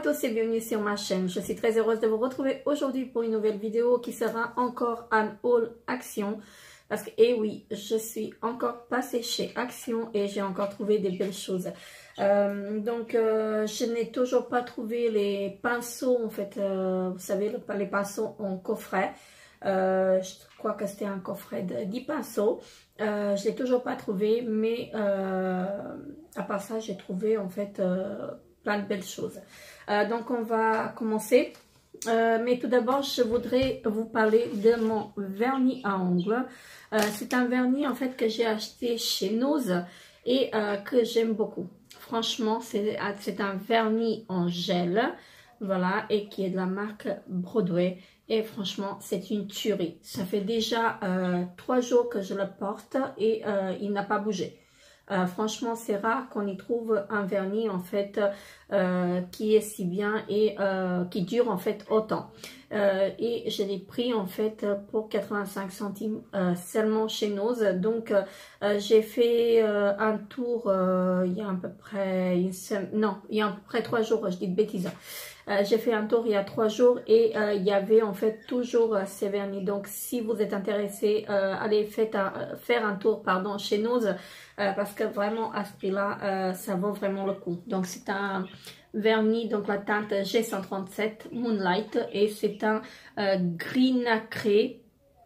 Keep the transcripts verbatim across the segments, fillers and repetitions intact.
tous et bienvenue sur ma chaîne. Je suis très heureuse de vous retrouver aujourd'hui pour une nouvelle vidéo qui sera encore un haul Action. Parce que, eh oui, je suis encore passée chez Action et j'ai encore trouvé des belles choses. Euh, donc, euh, je n'ai toujours pas trouvé les pinceaux, en fait, euh, vous savez, les pinceaux en coffret. Euh, je crois que c'était un coffret de dix pinceaux. Euh, je ne l'ai toujours pas trouvé, mais euh, à part ça, j'ai trouvé en fait euh, plein de belles choses. Euh, donc, on va commencer. Euh, mais tout d'abord, je voudrais vous parler de mon vernis à ongles. Euh, C'est un vernis en fait que j'ai acheté chez Nose et euh, que j'aime beaucoup. Franchement, c'est un vernis en gel, voilà, et qui est de la marque Broadway. Et franchement, c'est une tuerie. Ça fait déjà euh, trois jours que je le porte et euh, il n'a pas bougé. Euh, franchement, c'est rare qu'on y trouve un vernis en fait euh, qui est si bien et euh, qui dure en fait autant. Euh, et je l'ai pris en fait pour quatre-vingt-cinq centimes euh, seulement chez Nose. Donc euh, j'ai fait euh, un tour euh, il y a à peu près une semaine, non, il y a à peu près trois jours, je dis de bêtises. Euh, j'ai fait un tour il y a trois jours et euh, il y avait en fait toujours euh, ces vernis. Donc si vous êtes intéressé, euh, allez faites un, faire un tour pardon chez Nose euh, parce que vraiment à ce prix-là, euh, ça vaut vraiment le coup. Donc c'est un vernis, donc la teinte G cent trente-sept Moonlight et c'est un euh, gris nacré,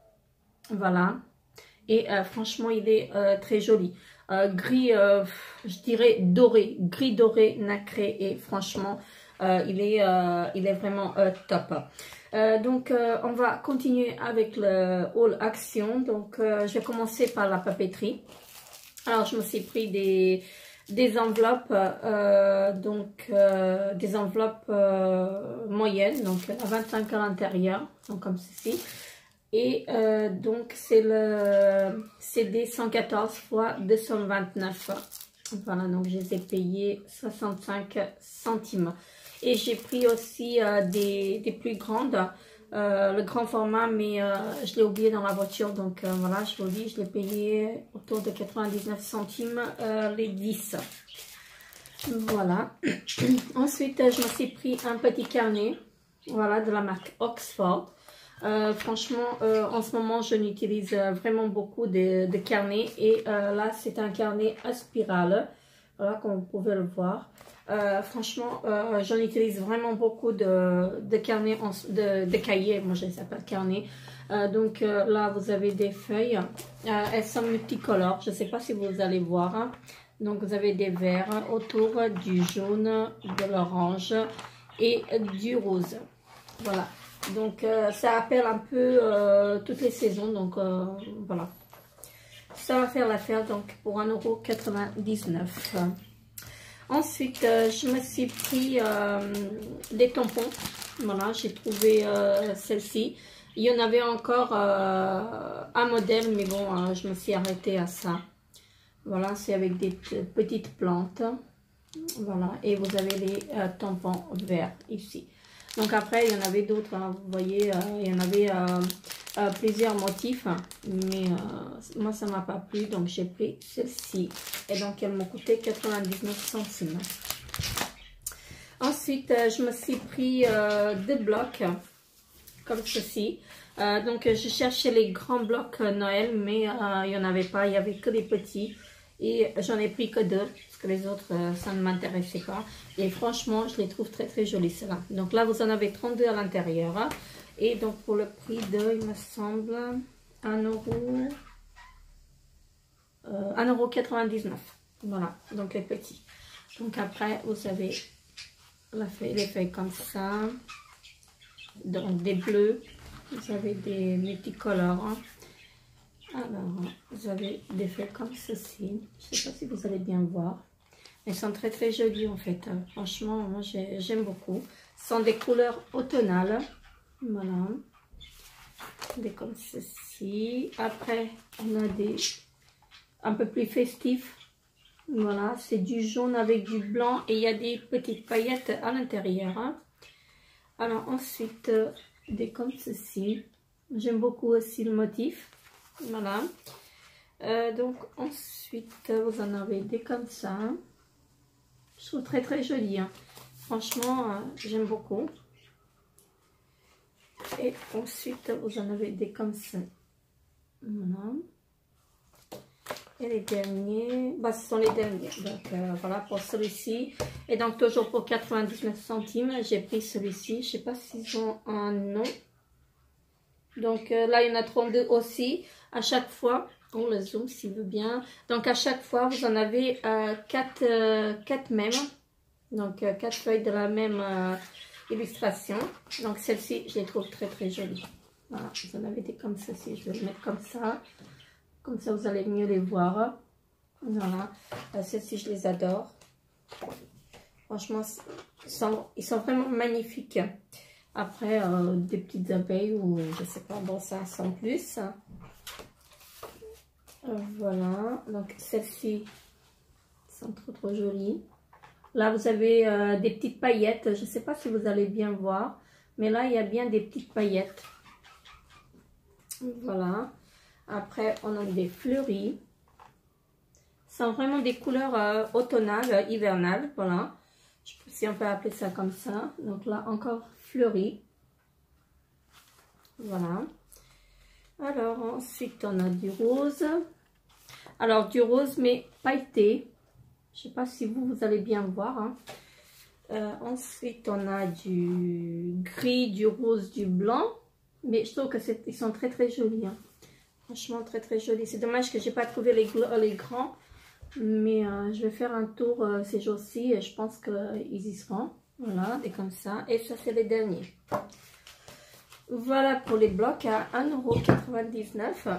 voilà. Et euh, franchement il est euh, très joli. Euh, gris, euh, je dirais doré, gris doré nacré et franchement euh, il, est, euh, il est vraiment euh, top. Euh, donc euh, on va continuer avec le haul Action. Donc euh, je vais commencer par la papeterie. Alors je me suis pris des, des enveloppes, euh, donc euh, des enveloppes euh, moyennes, donc à vingt-cinq à l'intérieur, donc comme ceci. Et euh, donc c'est le C D cent quatorze fois deux cent vingt-neuf. Voilà, donc je les ai payés soixante-cinq centimes. Et j'ai pris aussi euh, des, des plus grandes, euh, le grand format, mais euh, je l'ai oublié dans la voiture. Donc euh, voilà, je vous dis, je l'ai payé autour de quatre-vingt-dix-neuf centimes euh, les dix. Voilà. Ensuite, je me suis pris un petit carnet, voilà, de la marque Oxford. Euh, franchement, euh, en ce moment, je n'utilise vraiment beaucoup de, de carnets. Et euh, là, c'est un carnet à spirale. Voilà, comme vous pouvez le voir. Euh, franchement, euh, j'en utilise vraiment beaucoup de, de carnets, en, de, de cahiers. Moi, je les appelle carnets. Euh, donc euh, là, vous avez des feuilles. Euh, elles sont multicolores. Je ne sais pas si vous allez voir. Hein. Donc, vous avez des verts autour du jaune, de l'orange et du rose. Voilà. Donc, euh, ça appelle un peu euh, toutes les saisons. Donc, euh, voilà. Ça va faire l'affaire donc pour un euro quatre-vingt-dix-neuf. Ensuite, euh, je me suis pris euh, des tampons. Voilà, j'ai trouvé euh, celle-ci. Il y en avait encore euh, un modèle, mais bon, euh, je me suis arrêtée à ça. Voilà, c'est avec des petites plantes. Voilà, et vous avez les euh, tampons verts ici. Donc après, il y en avait d'autres, hein, vous voyez, euh, il y en avait euh, euh, plusieurs motifs, mais euh, moi ça m'a pas plu, donc j'ai pris celle-ci. Et donc elle m'a coûté quatre-vingt-dix-neuf centimes. Ensuite, euh, je me suis pris euh, deux blocs, comme ceci. Euh, donc je cherchais les grands blocs Noël, mais euh, il n'y en avait pas, il n'y avait que des petits. Et j'en ai pris que deux, parce que les autres, euh, ça ne m'intéressait pas. Et franchement, je les trouve très très jolis, ceux-là. Donc là, vous en avez trente-deux à l'intérieur. Hein. Et donc pour le prix de, il me semble, un euro, euh, un euro quatre-vingt-dix-neuf. Voilà, donc les petits. Donc après, vous avez la feuille, les feuilles comme ça. Donc des bleus. Vous avez des multicolores. Hein. Alors, vous avez des feuilles comme ceci. Je ne sais pas si vous allez bien voir. Elles sont très très jolies en fait. Franchement, moi j'aime beaucoup. Ce sont des couleurs automnales. Voilà. Des comme ceci. Après, on a des un peu plus festifs. Voilà, c'est du jaune avec du blanc et il y a des petites paillettes à l'intérieur. Hein. Alors ensuite, des comme ceci. J'aime beaucoup aussi le motif. Voilà. Euh, donc ensuite, vous en avez des comme ça. Je trouve très très joli. Hein. Franchement, euh, j'aime beaucoup. Et ensuite, vous en avez des comme ça. Voilà. Et les derniers, bah, ce sont les derniers. Donc euh, voilà pour celui-ci. Et donc toujours pour quatre-vingt-dix-neuf centimes, j'ai pris celui-ci. Je sais pas s'ils ont un nom. Donc euh, là, il y en a trente-deux aussi. À chaque fois, on le zoom s'il veut bien. Donc à chaque fois, vous en avez euh, quatre, euh, quatre mêmes. Donc euh, quatre feuilles de la même euh, illustration. Donc celle-ci, je les trouve très très jolies. Voilà, vous en avez des comme ceci. Je vais les mettre comme ça. Comme ça, vous allez mieux les voir. Voilà. Euh, Celles-ci, je les adore. Franchement, ils sont, ils sont vraiment magnifiques. Après, euh, des petites abeilles ou je sais pas, bon, ça sans plus. Euh, voilà. Donc, celles-ci sont trop trop jolies. Là, vous avez euh, des petites paillettes. Je sais pas si vous allez bien voir. Mais là, il y a bien des petites paillettes. Voilà. Après, on a des fleuris. Ce sont vraiment des couleurs euh, automnales, euh, hivernales. Voilà. Je sais pas si on peut appeler ça comme ça. Donc là, encore fleuris. Voilà. Alors, ensuite, on a du rose. Alors, du rose, mais pailleté. Je sais pas si vous, vous allez bien voir. Hein. Euh, ensuite, on a du gris, du rose, du blanc. Mais je trouve que c'est, ils sont très, très jolis. Hein. Franchement, très très joli. C'est dommage que j'ai pas trouvé les, les grands. Mais euh, je vais faire un tour euh, ces jours-ci. Et je pense qu'ils euh, y seront. Voilà, des comme ça. Et ça, c'est les derniers. Voilà pour les blocs à un euro quatre-vingt-dix-neuf.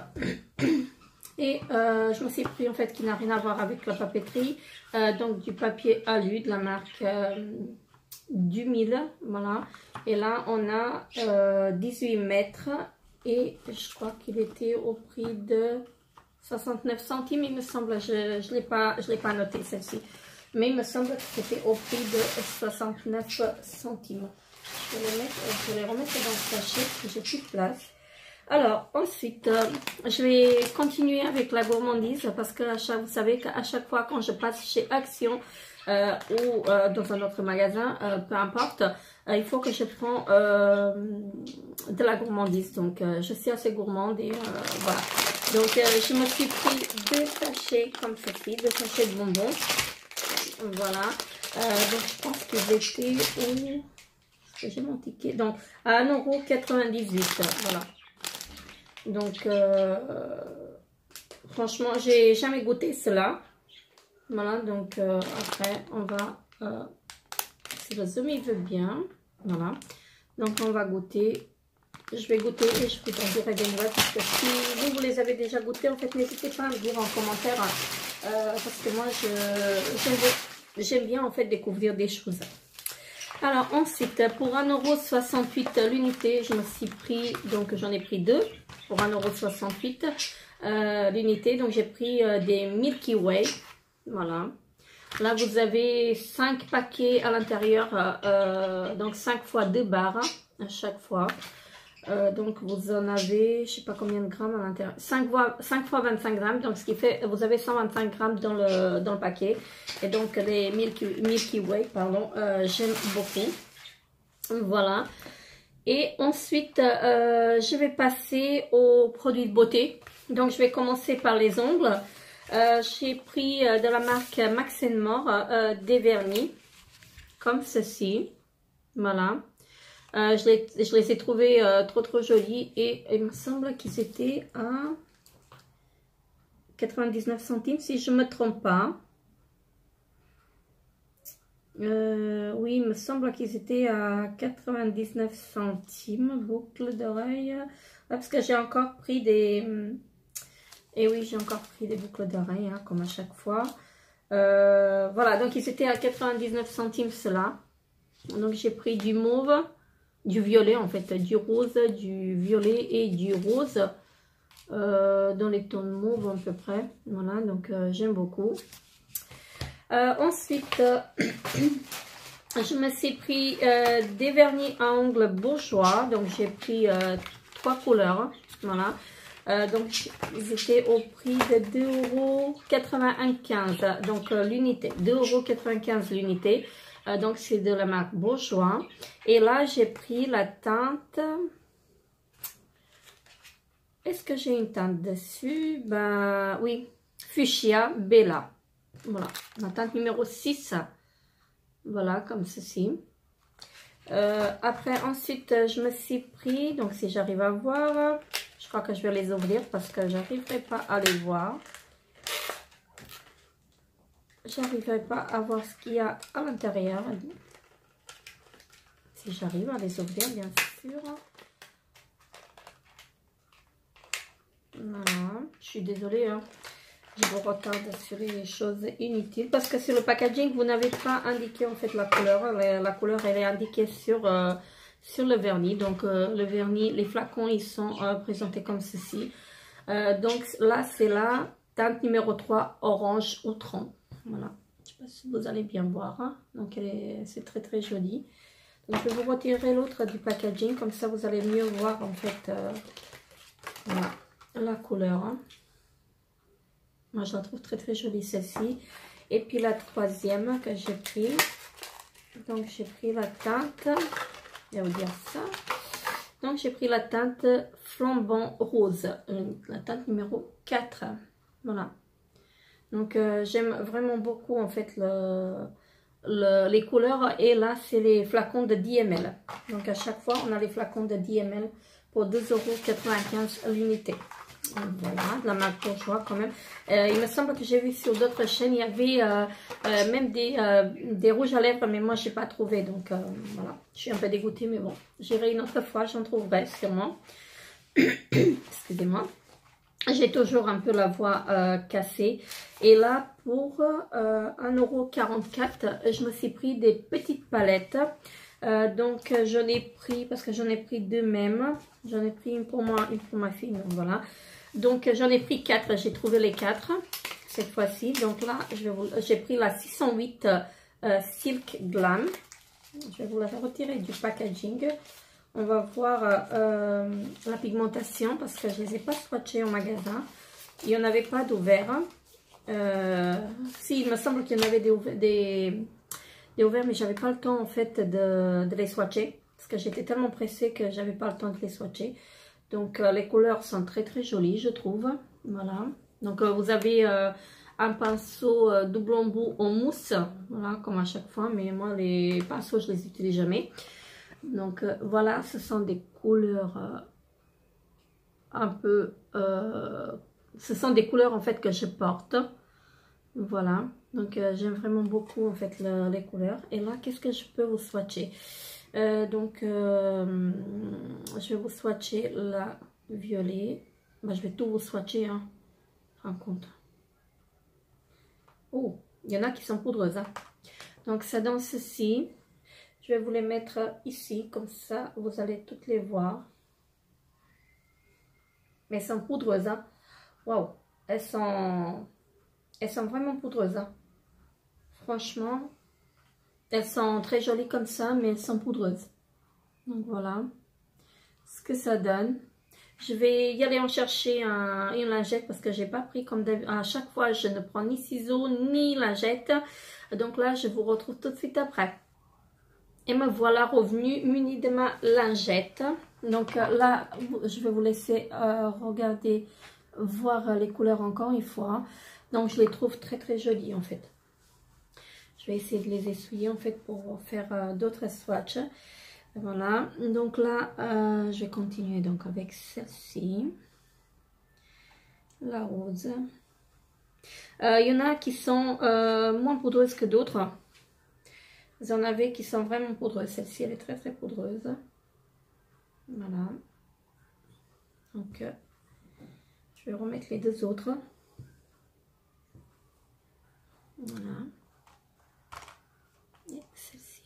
Et euh, je me suis pris en fait qui n'a rien à voir avec la papeterie. Euh, donc du papier alu de la marque euh, du mille. Voilà. Et là, on a euh, dix-huit mètres. Et je crois qu'il était au prix de soixante-neuf centimes, il me semble. Je ne l'ai pas, je l'ai pas noté celle-ci. Mais il me semble que c'était au prix de soixante-neuf centimes. Je vais les, mettre, je vais les remettre dans le sachet parce que j'ai plus de place. Alors, ensuite, euh, je vais continuer avec la gourmandise parce que à chaque, vous savez qu'à chaque fois quand je passe chez Action euh, ou euh, dans un autre magasin, euh, peu importe, euh, il faut que je prends euh, de la gourmandise. Donc, euh, je suis assez gourmande et euh, voilà. Donc, euh, je me suis pris deux sachets comme ceci, deux sachets de bonbons. Voilà. Euh, donc, je pense que j'étais où? J'ai mon ticket. Donc, à un euro quatre-vingt-dix-huit. Voilà. Donc, euh, franchement, j'ai jamais goûté cela. Voilà, donc euh, après, on va, euh, si le zoom il veut bien, voilà. Donc, on va goûter. Je vais goûter et je vous en dirai des nouvelles. Parce que si vous, vous les avez déjà goûtés, en fait, n'hésitez pas à me dire en commentaire. Euh, parce que moi, j'aime bien, en fait, découvrir des choses. Alors, ensuite, pour un euro soixante-huit l'unité, je me suis pris, donc j'en ai pris deux. Pour un euro soixante-huit euh, l'unité. Donc, j'ai pris euh, des Milky Way. Voilà. Là, vous avez cinq paquets à l'intérieur. Euh, euh, donc, cinq fois deux barres à chaque fois. Euh, donc, vous en avez, je sais pas combien de grammes à l'intérieur. cinq fois vingt-cinq grammes. Donc, ce qui fait, vous avez cent vingt-cinq grammes dans le, dans le paquet. Et donc, les Milky, Milky Way, pardon, euh, j'aime beaucoup. Voilà. Et ensuite, euh, je vais passer aux produits de beauté. Donc, je vais commencer par les ongles. Euh, J'ai pris euh, de la marque Max and More euh, des vernis, comme ceci. Voilà. Euh, je, les, je les ai trouvés euh, trop trop jolis. Et il me semble qu'ils étaient à quatre-vingt-dix-neuf centimes, si je ne me trompe pas. Euh, oui, il me semble qu'ils étaient à quatre-vingt-dix-neuf centimes, boucle d'oreille. Parce que j'ai encore pris des... Et oui, j'ai encore pris des boucles d'oreilles, hein, comme à chaque fois. Euh, voilà, donc ils étaient à quatre-vingt-dix-neuf centimes cela. Donc j'ai pris du mauve, du violet en fait, du rose, du violet et du rose. Euh, dans les tons de mauve à peu près. Voilà, donc euh, j'aime beaucoup. Euh, ensuite, euh, je me suis pris euh, des vernis à ongles bourgeois. Donc, j'ai pris euh, trois couleurs. Voilà. Euh, donc, ils étaient au prix de deux euros quatre-vingt-quinze. Donc, euh, l'unité. deux euros quatre-vingt-quinze l'unité. Euh, donc, c'est de la marque Bourjois. Et là, j'ai pris la teinte. Est-ce que j'ai une teinte dessus? Ben oui, Fuchsia Bella. Voilà, la teinte numéro six. Voilà, comme ceci. Euh, après, ensuite, je me suis pris, donc si j'arrive à voir, je crois que je vais les ouvrir parce que j'arriverai pas à les voir. J'arriverai pas à voir ce qu'il y a à l'intérieur. Si j'arrive à les ouvrir, bien sûr. Voilà, je suis désolée, hein. Je vous retarde sur les choses inutiles parce que sur le packaging, vous n'avez pas indiqué en fait la couleur. La, la couleur, elle est indiquée sur, euh, sur le vernis. Donc, euh, le vernis, les flacons, ils sont euh, présentés comme ceci. Euh, donc, là, c'est la teinte numéro trois, orange outrant. Voilà. Je ne sais pas si vous allez bien voir. Hein. Donc, c'est très, très joli. Donc, je vais vous retirer l'autre du packaging. Comme ça, vous allez mieux voir en fait euh, voilà, la couleur. Hein. Moi, je la trouve très très jolie celle-ci. Et puis la troisième que j'ai pris. Donc, j'ai pris la teinte. Je vais vous dire ça. Donc, j'ai pris la teinte flambant rose. La teinte numéro quatre. Voilà. Donc, euh, j'aime vraiment beaucoup en fait le, le, les couleurs. Et là, c'est les flacons de dix millilitres. Donc, à chaque fois, on a les flacons de dix millilitres pour deux euros quatre-vingt-quinze l'unité. Voilà, de la marque Bourjois quand même. Euh, il me semble que j'ai vu sur d'autres chaînes, il y avait euh, euh, même des, euh, des rouges à lèvres, mais moi je n'ai pas trouvé. Donc euh, voilà, je suis un peu dégoûtée, mais bon, j'irai une autre fois, j'en trouverai sûrement. Excusez-moi. J'ai toujours un peu la voix euh, cassée. Et là, pour euh, un euro quarante-quatre, je me suis pris des petites palettes. Euh, donc j'en ai pris, parce que j'en ai pris deux mêmes. J'en ai pris une pour moi, une pour ma fille. Donc voilà. Donc j'en ai pris quatre, j'ai trouvé les quatre cette fois-ci. Donc là, j'ai pris la six cent huit euh, Silk Glam. Je vais vous la retirer du packaging. On va voir euh, la pigmentation parce que je ne les ai pas swatchées en magasin. Il n'y en avait pas d'ouvert. Euh, si, il me semble qu'il y en avait des ouverts, des, des ouverts mais j'avais pas le temps en fait de, de les swatcher. Parce que j'étais tellement pressée que j'avais pas le temps de les swatcher. Donc, euh, les couleurs sont très, très jolies, je trouve. Voilà. Donc, euh, vous avez euh, un pinceau euh, double embout en mousse. Voilà, comme à chaque fois. Mais moi, les pinceaux, je les utilise jamais. Donc, euh, voilà, ce sont des couleurs euh, un peu... Euh, ce sont des couleurs, en fait, que je porte. Voilà. Donc, euh, j'aime vraiment beaucoup, en fait, le, les couleurs. Et là, qu'est-ce que je peux vous swatcher ? Euh, donc, euh, je vais vous swatcher la violet. Ben, je vais tout vous swatcher, hein. En compte. Oh, il y en a qui sont poudreuses. Hein. Donc, ça donne ceci. Je vais vous les mettre ici, comme ça, vous allez toutes les voir. Mais elles sont poudreuses. Hein. Waouh, elles sont, elles sont vraiment poudreuses. Hein. Franchement. Elles sont très jolies comme ça, mais elles sont poudreuses. Donc voilà ce que ça donne. Je vais y aller en chercher un, une lingette parce que j'ai pas pris comme à chaque fois. Je ne prends ni ciseaux ni lingette. Donc là, je vous retrouve tout de suite après. Et me voilà revenue munie de ma lingette. Donc là, je vais vous laisser euh, regarder, voir les couleurs encore une fois. Donc je les trouve très très jolies en fait. Je vais essayer de les essuyer en fait pour faire euh, d'autres swatchs. Voilà. Donc là, euh, je vais continuer donc avec celle-ci. La rose. Il euh, y en a qui sont euh, moins poudreuses que d'autres. Vous en avez qui sont vraiment poudreuses. Celle-ci, elle est très très poudreuse. Voilà. Donc, euh, je vais remettre les deux autres. Voilà. Celle-ci.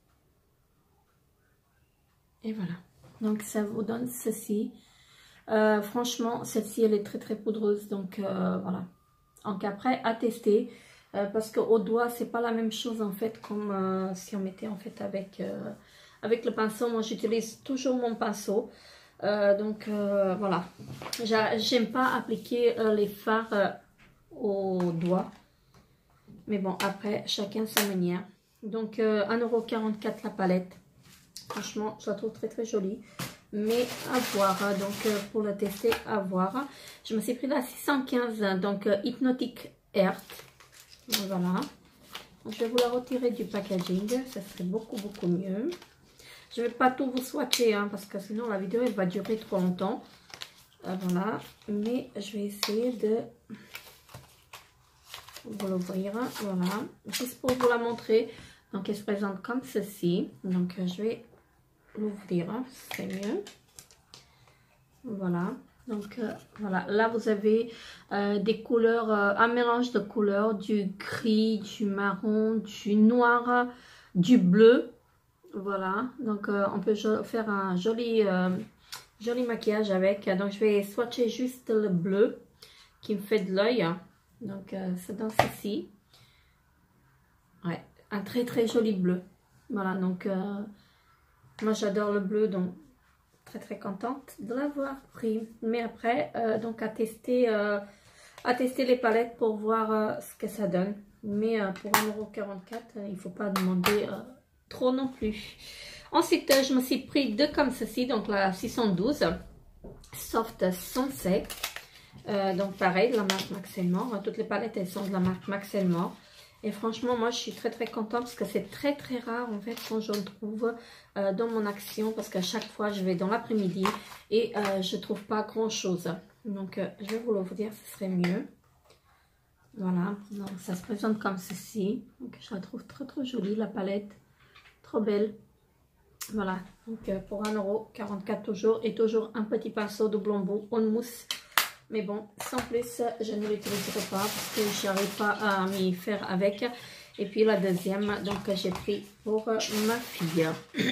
Et voilà. Donc, ça vous donne ceci. Euh, franchement, celle-ci, elle est très, très poudreuse. Donc, euh, voilà. Donc, après, à tester. Euh, parce qu'au doigt, c'est pas la même chose, en fait, comme euh, si on mettait, en fait, avec, euh, avec le pinceau. Moi, j'utilise toujours mon pinceau. Euh, donc, euh, voilà. J'aime pas appliquer euh, les fards euh, au doigt. Mais bon, après, chacun sa manière. Donc euh, un euro quarante-quatre la palette. Franchement, je la trouve très très jolie. Mais à voir, donc euh, pour la tester, à voir. Je me suis pris la six cent quinze, donc euh, Hypnotic Earth. Voilà. Je vais vous la retirer du packaging, ça serait beaucoup beaucoup mieux. Je ne vais pas tout vous swatcher, hein, parce que sinon la vidéo elle va durer trop longtemps. Euh, voilà, mais je vais essayer de vous l'ouvrir. Voilà, juste pour vous la montrer. Donc elle se présente comme ceci. Donc je vais l'ouvrir, c'est mieux. Voilà. Donc euh, voilà, là vous avez euh, des couleurs, euh, un mélange de couleurs, du gris, du marron, du noir, du bleu. Voilà, donc euh, on peut faire un joli, euh, joli maquillage avec. Donc je vais swatcher juste le bleu qui me fait de l'œil. Donc euh, c'est dans ceci. Ouais, un très très joli bleu. Voilà, donc euh, moi j'adore le bleu, donc très très contente de l'avoir pris. Mais après euh, donc à tester euh, à tester les palettes pour voir euh, ce que ça donne. Mais euh, pour un euro quarante-quatre, il ne faut pas demander euh, trop non plus. Ensuite euh, je me suis pris deux comme ceci, donc la six cent douze Soft Sensei, euh, donc pareil de la marque Max Elmore. Toutes les palettes elles sont de la marque Max Elmore. Et franchement, moi, je suis très, très contente parce que c'est très, très rare, en fait, quand j'en trouve euh, dans mon action. Parce qu'à chaque fois, je vais dans l'après-midi et euh, je ne trouve pas grand-chose. Donc, euh, je vais vous l'ouvrir, ce serait mieux. Voilà. Donc, ça se présente comme ceci. Donc, je la trouve très, très jolie, la palette. Trop belle. Voilà. Donc, euh, pour un euro quarante-quatre toujours. Et toujours un petit pinceau de Blombo en mousse. Mais bon, sans plus, je ne l'utiliserai pas parce que je n'arrive pas à m'y faire avec. Et puis la deuxième, donc j'ai pris pour ma fille.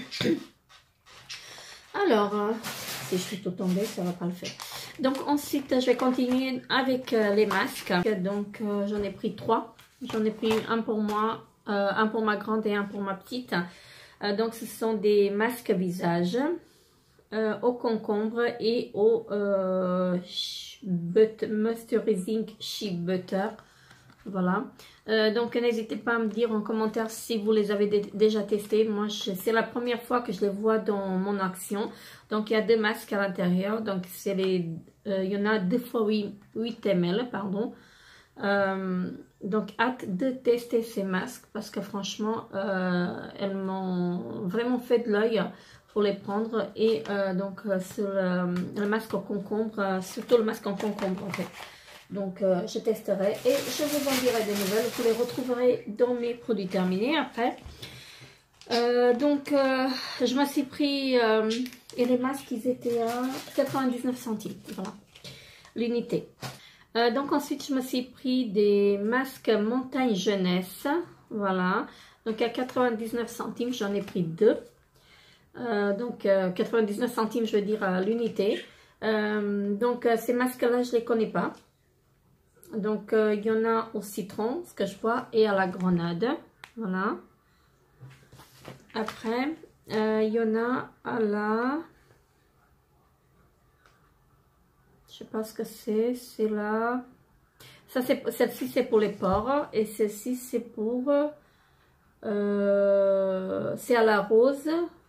Alors, si je suis tout tombée, ça ne va pas le faire. Donc ensuite, je vais continuer avec les masques. Donc euh, j'en ai pris trois. J'en ai pris un pour moi, euh, un pour ma grande et un pour ma petite. Euh, donc ce sont des masques visage. Euh, au concombre et au euh, but, moisturizing shea butter. Voilà. Euh, donc n'hésitez pas à me dire en commentaire si vous les avez déjà testés. Moi c'est la première fois que je les vois dans mon action. Donc il y a deux masques à l'intérieur. Donc c'est les euh, il y en a deux fois huit millilitres, pardon. Euh, donc hâte de tester ces masques parce que franchement euh, elles m'ont vraiment fait de l'œil pour les prendre. Et euh, donc euh, sur le, le masque en concombre, euh, surtout le masque en concombre en fait. Donc euh, je testerai et je vous en dirai des nouvelles. Vous les retrouverez dans mes produits terminés après. Euh, donc euh, je me suis pris euh, et les masques ils étaient à quatre-vingt-dix-neuf centimes, voilà l'unité. Euh, donc ensuite je me suis pris des masques montagne jeunesse, voilà, donc à quatre-vingt-dix-neuf centimes j'en ai pris deux. Euh, donc euh, quatre-vingt-dix-neuf centimes je veux dire à l'unité. Euh, donc euh, ces masques là je les connais pas. Donc il euh, y en a au citron, ce que je vois, et à la grenade, voilà. Après il euh, y en a à la, je sais pas ce que c'est, c'est là, ça c'est, celle-ci c'est pour les pores et celle-ci c'est pour euh, c'est à la rose.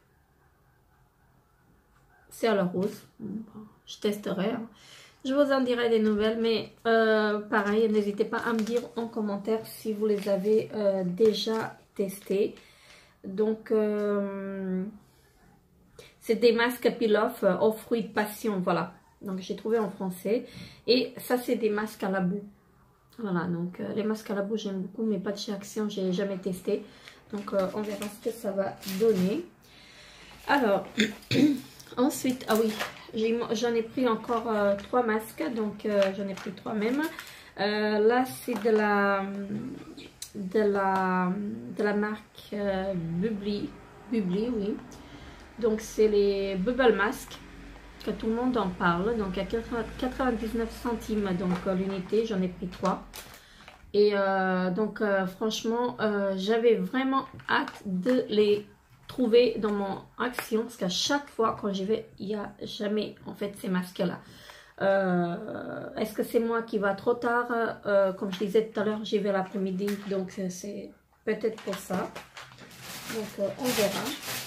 C'est à la rose. Je testerai. Hein. Je vous en dirai des nouvelles. Mais euh, pareil, n'hésitez pas à me dire en commentaire si vous les avez euh, déjà testés. Donc, euh, c'est des masques peel-off aux fruits de passion. Voilà. Donc, j'ai trouvé en français. Et ça, c'est des masques à la boue. Voilà. Donc, euh, les masques à la boue, j'aime beaucoup. Mais pas de chez Action, j'ai jamais testé. Donc, euh, on verra ce que ça va donner. Alors... Ensuite, ah oui, j'en ai, ai pris encore euh, trois masques, donc euh, j'en ai pris trois même. Euh, là, c'est de la, de la, de la marque euh, Bubly, Bubly, oui. Donc c'est les Bubble Mask, que tout le monde en parle. Donc à quatre-vingt-dix-neuf centimes donc l'unité, j'en ai pris trois. Et euh, donc euh, franchement, euh, j'avais vraiment hâte de les trouver dans mon action parce qu'à chaque fois quand j'y vais il n'y a jamais en fait ces masques là. Euh, est-ce que c'est moi qui va trop tard? euh, comme je disais tout à l'heure, j'y vais l'après-midi, donc c'est peut-être pour ça. Donc euh, on verra.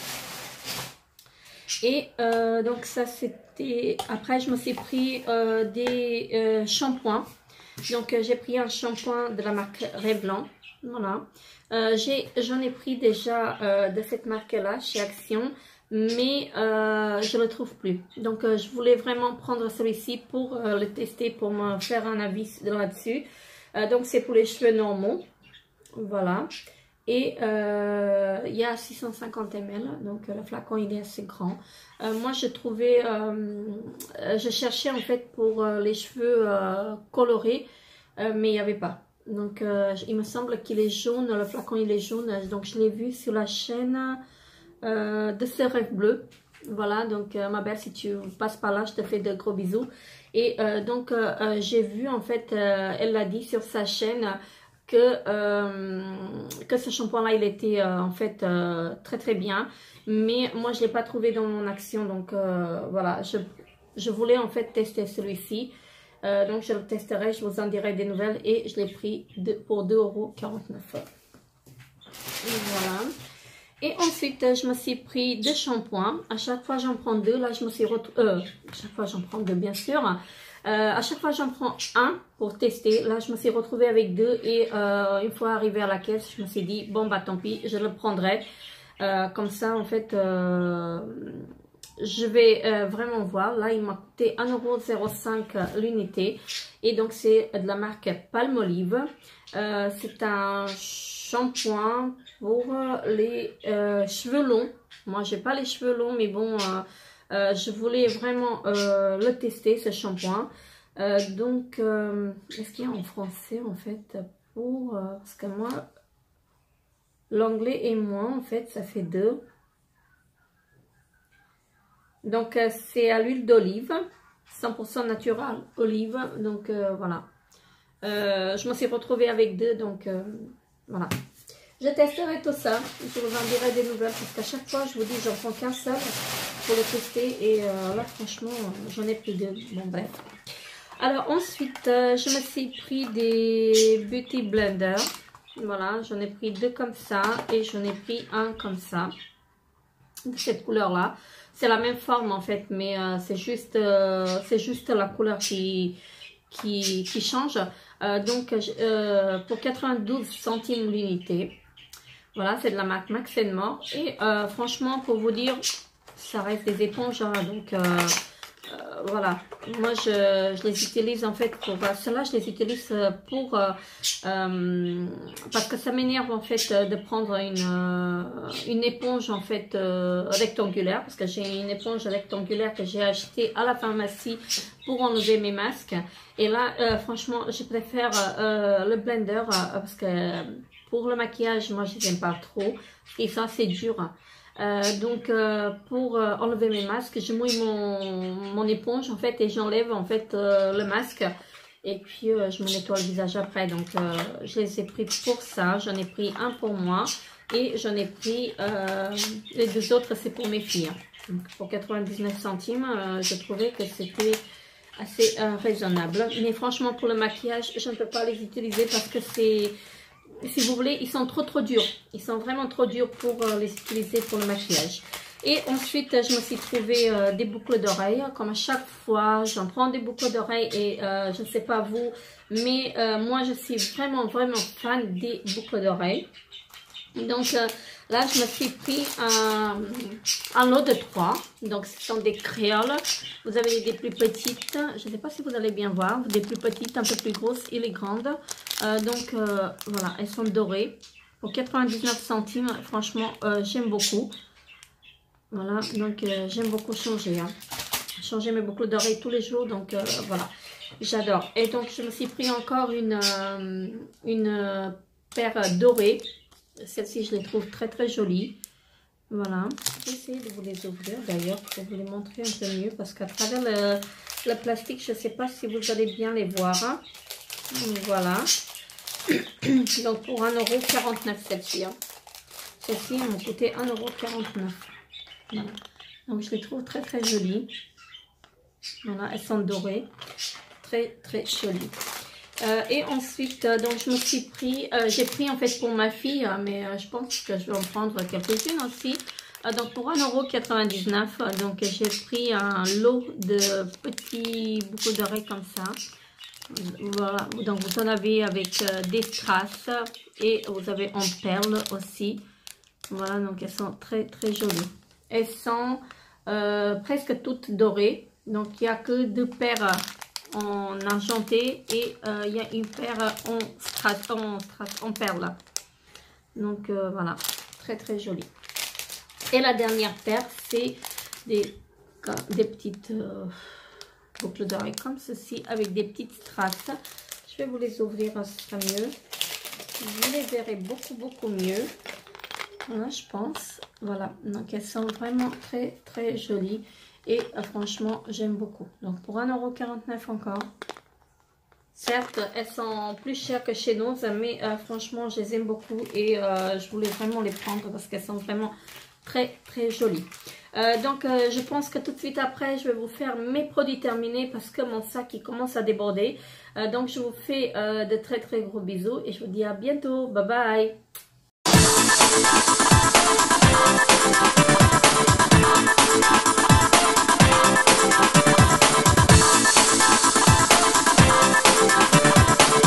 Et euh, donc ça c'était... Après je me suis pris euh, des euh, shampoings. Donc euh, j'ai pris un shampoing de la marque Revlon. Voilà. Euh, J'en ai, ai pris déjà euh, de cette marque-là chez Action. Mais euh, je ne le trouve plus. Donc euh, je voulais vraiment prendre celui-ci pour euh, le tester, pour me faire un avis là-dessus. Euh, donc c'est pour les cheveux normaux. Voilà. Et euh, il y a six cent cinquante millilitres. Donc euh, le flacon il est assez grand. Euh, moi je trouvais, euh, je cherchais en fait pour euh, les cheveux euh, colorés. Euh, mais il n'y avait pas. Donc euh, il me semble qu'il est jaune. Le flacon il est jaune. Donc je l'ai vu sur la chaîne... Euh, de ce rêve bleu. Voilà, donc euh, ma belle, si tu passes par là, je te fais de gros bisous. Et euh, donc euh, euh, j'ai vu en fait, euh, elle l'a dit sur sa chaîne que euh, que ce shampoing là il était euh, en fait euh, très très bien, mais moi je l'ai pas trouvé dans mon Action. Donc euh, voilà, je, je voulais en fait tester celui-ci. Euh, donc je le testerai, je vous en dirai des nouvelles. Et je l'ai pris de, pour deux euros quarante-neuf. Voilà. Et ensuite, je me suis pris deux shampoings. À chaque fois, j'en prends deux. Là, je me suis retrouvée... Euh, à chaque fois, j'en prends deux, bien sûr. Euh, à chaque fois, j'en prends un pour tester. Là, je me suis retrouvée avec deux. Et euh, une fois arrivée à la caisse, je me suis dit, bon, bah tant pis, je le prendrai. Euh, comme ça, en fait, euh, je vais euh, vraiment voir. Là, il m'a coûté un euro zéro cinq l'unité. Et donc, c'est de la marque Palmolive. Euh, c'est un shampoing pour les euh, cheveux longs. Moi, j'ai pas les cheveux longs, mais bon, euh, euh, je voulais vraiment euh, le tester, ce shampoing. Euh, donc, euh, est-ce qu'il y a en français, en fait, pour... Euh, parce que moi, l'anglais et moi, en fait, ça fait deux. Donc, euh, c'est à l'huile d'olive, cent pour cent naturel olive. Donc, euh, voilà. Euh, je me suis retrouvée avec deux, donc euh, voilà. Je testerai tout ça, je vous en dirai des nouvelles parce qu'à chaque fois je vous dis j'en prends qu'un seul pour le tester et euh, là franchement j'en ai plus deux. Bon bref. Alors ensuite euh, je me suis pris des Beauty Blender. Voilà, j'en ai pris deux comme ça et j'en ai pris un comme ça. De cette couleur là. C'est la même forme en fait, mais euh, c'est juste, euh, c'est juste la couleur qui, qui, qui change. Euh, donc euh, pour quatre-vingt-douze centimes l'unité. Voilà, c'est de la marque Max and More. Et euh, franchement, pour vous dire, ça reste des éponges. Hein, donc euh, euh, voilà, moi je, je les utilise en fait pour... Euh, ceux-là, je les utilise pour... Euh, euh, parce que ça m'énerve en fait de prendre une, euh, une éponge en fait euh, rectangulaire. Parce que j'ai une éponge rectangulaire que j'ai achetée à la pharmacie pour enlever mes masques. Et là, euh, franchement, je préfère euh, le blender euh, parce que pour le maquillage, moi, je n'aime pas trop. Et ça, c'est dur. Euh, donc, euh, pour euh, enlever mes masques, je mouille mon, mon éponge, en fait, et j'enlève, en fait, euh, le masque. Et puis, euh, je me nettoie le visage après. Donc, euh, je les ai pris pour ça. J'en ai pris un pour moi. Et j'en ai pris... Euh, les deux autres, c'est pour mes filles. Donc, pour quatre-vingt-dix-neuf centimes, euh, je trouvais que c'était... assez euh, raisonnable. Mais franchement, pour le maquillage, je ne peux pas les utiliser parce que c'est... Si vous voulez, ils sont trop trop durs. Ils sont vraiment trop durs pour euh, les utiliser pour le maquillage. Et ensuite, je me suis trouvé euh, des boucles d'oreilles. Comme à chaque fois, j'en prends des boucles d'oreilles. Et euh, je ne sais pas vous, mais euh, moi, je suis vraiment vraiment fan des boucles d'oreilles. Donc euh, là, je me suis pris un, un lot de trois. Donc, ce sont des créoles. Vous avez des plus petites. Je ne sais pas si vous allez bien voir. Des plus petites, un peu plus grosses et les grandes. Euh, donc, euh, voilà, elles sont dorées. Pour quatre-vingt-dix-neuf centimes, franchement, euh, j'aime beaucoup. Voilà, donc euh, j'aime beaucoup changer. Hein. Changer mes boucles d'oreilles tous les jours. Donc, euh, voilà, j'adore. Et donc, je me suis pris encore une, euh, une paire dorée. Celle-ci, je les trouve très très jolies. Voilà. Je vais essayer de vous les ouvrir d'ailleurs pour vous les montrer un peu mieux. Parce qu'à travers le, le plastique, je ne sais pas si vous allez bien les voir. Hein. Voilà. Donc pour un euro quarante-neuf celle-ci. Hein. Celle-ci, elles m'ont coûté un euro quarante-neuf. Voilà. Donc je les trouve très très jolies. Voilà, elles sont dorées. Très très jolies. Euh, et ensuite, euh, donc je me suis pris, euh, j'ai pris en fait pour ma fille, euh, mais euh, je pense que je vais en prendre quelques-unes aussi. Euh, donc pour un euro quatre-vingt-dix-neuf, euh, donc j'ai pris un lot de petits boucles d'oreilles comme ça. Voilà, donc vous en avez avec euh, des strass et vous avez en perles aussi. Voilà, donc elles sont très très jolies. Elles sont euh, presque toutes dorées, donc il n'y a que deux paires en argenté et euh, il y a une paire en strass, en, strass, en perles. Donc euh, voilà, très très jolie. Et la dernière paire, c'est des, des petites euh, boucles d'oreilles comme ceci avec des petites strass. Je vais vous les ouvrir, ce sera mieux. Vous les verrez beaucoup beaucoup mieux. Voilà, je pense. Voilà, donc elles sont vraiment très très jolies. Et euh, franchement, j'aime beaucoup. Donc pour un euro quarante-neuf encore. Certes, elles sont plus chères que chez nous, mais euh, franchement, je les aime beaucoup. Et euh, je voulais vraiment les prendre parce qu'elles sont vraiment très très jolies. Euh, donc euh, je pense que tout de suite après, je vais vous faire mes produits terminés parce que mon sac il commence à déborder. Euh, donc je vous fais euh, de très très gros bisous et je vous dis à bientôt. Bye bye.